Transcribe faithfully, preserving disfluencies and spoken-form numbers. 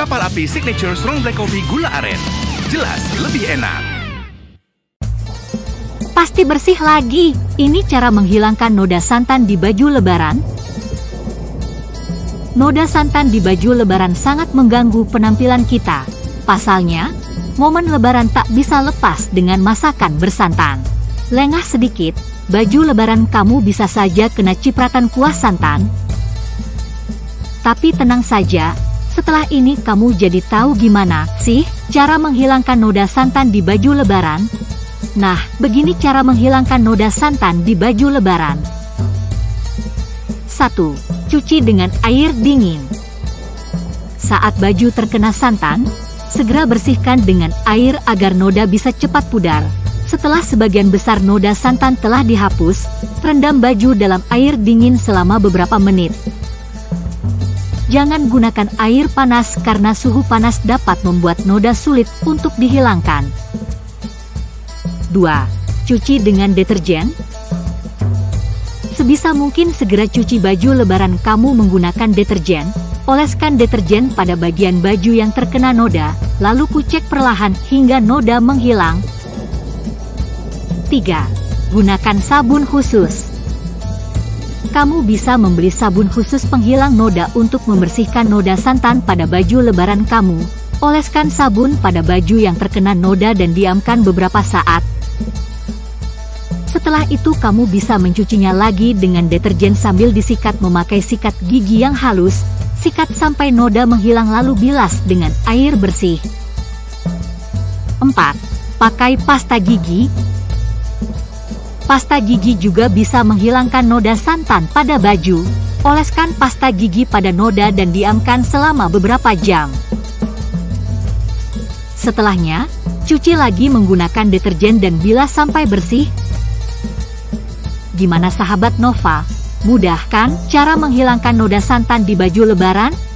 Kapal Api Signature Strong Black Coffee Gula Aren. Jelas lebih enak. Pasti bersih lagi. Ini cara menghilangkan noda santan di baju lebaran. Noda santan di baju lebaran sangat mengganggu penampilan kita. Pasalnya, momen lebaran tak bisa lepas dengan masakan bersantan. Lengah sedikit, baju lebaran kamu bisa saja kena cipratan kuah santan. Tapi tenang saja, setelah ini kamu jadi tahu gimana sih cara menghilangkan noda santan di baju lebaran. Nah, begini cara menghilangkan noda santan di baju lebaran. satu. Cuci dengan air dingin. Saat baju terkena santan, segera bersihkan dengan air agar noda bisa cepat pudar. Setelah sebagian besar noda santan telah dihapus, rendam baju dalam air dingin selama beberapa menit. Jangan gunakan air panas karena suhu panas dapat membuat noda sulit untuk dihilangkan. dua. Cuci dengan deterjen. Sebisa mungkin segera cuci baju lebaran kamu menggunakan deterjen. Oleskan deterjen pada bagian baju yang terkena noda, lalu kucek perlahan hingga noda menghilang. tiga. Gunakan sabun khusus. Kamu bisa membeli sabun khusus penghilang noda untuk membersihkan noda santan pada baju lebaran kamu. Oleskan sabun pada baju yang terkena noda dan diamkan beberapa saat. Setelah itu kamu bisa mencucinya lagi dengan deterjen sambil disikat memakai sikat gigi yang halus. Sikat sampai noda menghilang lalu bilas dengan air bersih. empat. Pakai pasta gigi. Pasta gigi juga bisa menghilangkan noda santan pada baju. Oleskan pasta gigi pada noda dan diamkan selama beberapa jam. Setelahnya, cuci lagi menggunakan deterjen dan bilas sampai bersih. Gimana sahabat Nova? Mudah kan cara menghilangkan noda santan di baju lebaran?